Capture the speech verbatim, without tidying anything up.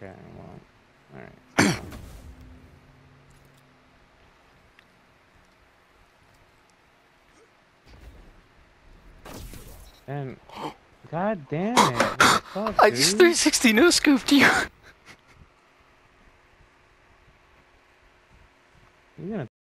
Okay, well, alright. And god damn it. What the fuck, I dude? just three sixty no scooped you. You're gonna